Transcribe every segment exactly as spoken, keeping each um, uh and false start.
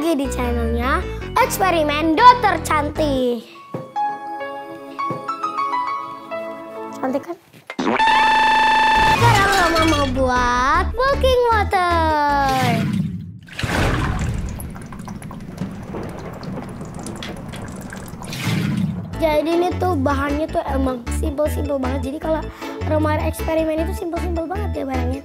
lagi di channelnya Eksperimen Dokter Cantik. Cantik kan? Sekarang Roma mau buat walking water. Jadi ini tuh bahannya tuh emang simpel-simpel banget. Jadi kalau Roma eksperimen itu simpel-simpel banget ya barangnya.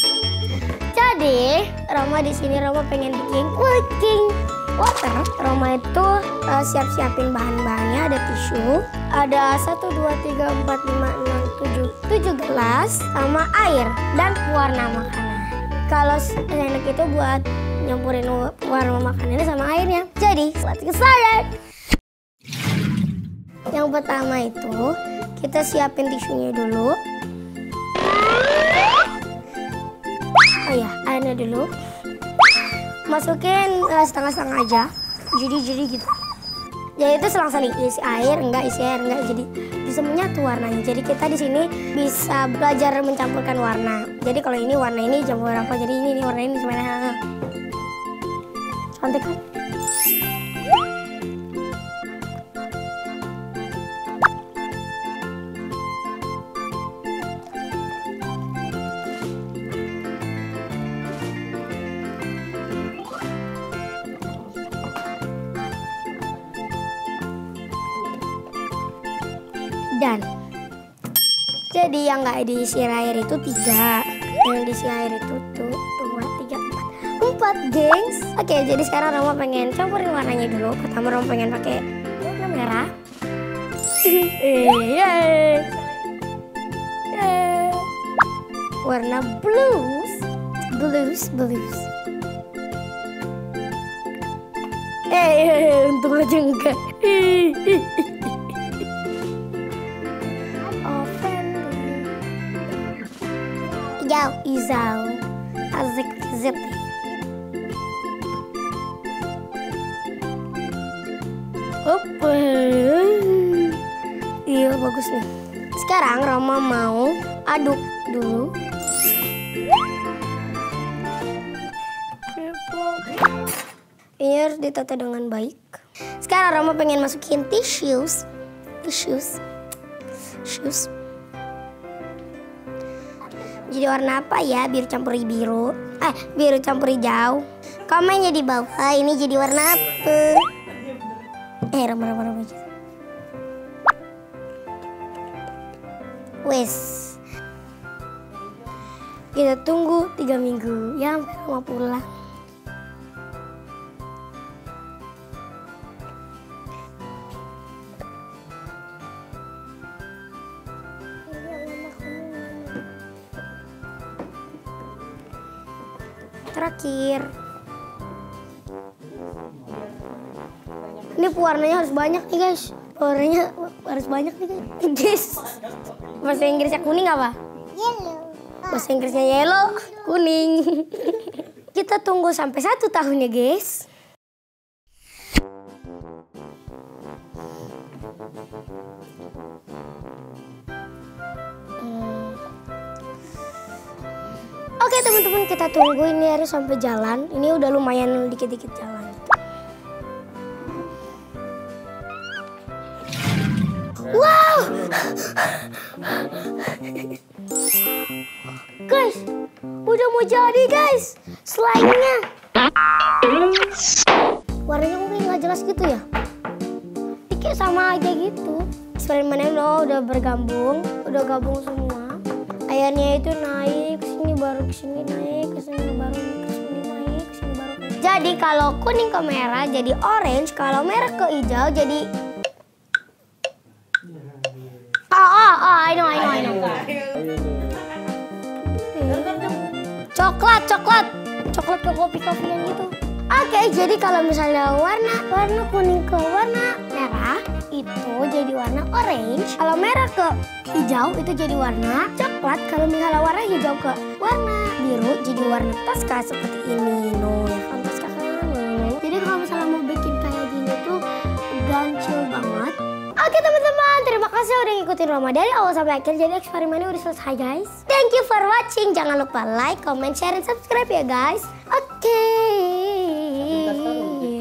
Jadi Roma di sini Roma pengen bikin walking water. Roma itu uh, siap-siapin bahan-bahannya. Ada tisu, ada satu, dua, tiga, empat, lima, enam, tujuh, tujuh gelas sama air dan warna makanan. Kalau enak itu buat nyampurin warna makanannya sama airnya. Jadi let's get started. Yang pertama itu kita siapin tisunya dulu. Oh ya, airnya dulu. Masukin uh, setengah-setengah aja. Jadi-jadi gitu. Jadi itu selang-seling isi air, enggak isi air, enggak. Jadi bisa menyatu warnanya. Jadi kita di sini bisa belajar mencampurkan warna. Jadi kalau ini warna ini campur apa? Jadi ini, ini warna ini semuanya. Cantik kan? Dan jadi yang nggak diisi air itu tiga, yang diisi air itu tuh dua, tiga, empat, empat, gengs. Oke, jadi sekarang Roma pengen campurin warnanya dulu. Pertama Roma pengen pakai warna merah. Warna blues, blues, blues. Eh, untung aja enggak. Hijau, hijau, azik, ziti. Opa, iya bagus nih. Sekarang Roma mau aduk dulu. Ini harus ditata dengan baik. Sekarang Roma pengen masukin tissues, tissues, tissues. Jadi warna apa ya? Biru campuri biru. Eh, biru campuri hijau. Komennya di bawah. Ini jadi warna apa? Eh, rama-rama aja. Wes. Kita tunggu tiga minggu. Ya, sampai Roma pulang. Terakhir, ini pewarnanya harus banyak nih guys. Pewarnanya harus banyak nih guys. Bahasa Inggrisnya kuning apa? Yellow. Bahasa Inggrisnya yellow, kuning. Kita tunggu sampai satu tahun ya guys. Oke teman-teman, kita tunggu ini harus sampai jalan. Ini udah lumayan dikit-dikit jalan. Wow! Guys, udah mau jadi guys slime-nya. Warnanya mungkin nggak jelas gitu ya. Dikit sama aja gitu. Eksperimennya udah, udah bergabung, udah gabung semua. Airnya itu naik ke sini baru ke sini naik ke sini baru ke sini naik ke sini baru. Jadi kalau kuning ke merah jadi orange, kalau merah ke hijau jadi ah ah ah I know I know I know. Coklat coklat coklat ke kopi kopian gitu. Oke, jadi kalau misalnya warna warna kuning ke warna merah itu jadi warna orange. Kalau merah ke hijau itu jadi warna coklat. Kalau misalnya warna hijau ke warna biru jadi warna Tosca seperti ini. No, ya kan Tosca kan. No. Jadi kalau misalnya mau bikin kayak gini tuh gancil banget. Oke teman-teman, terima kasih udah ngikutin Roma dari awal sampai akhir. Jadi eksperimennya udah selesai guys. Thank you for watching. Jangan lupa like, comment, share, dan subscribe ya guys. Oke.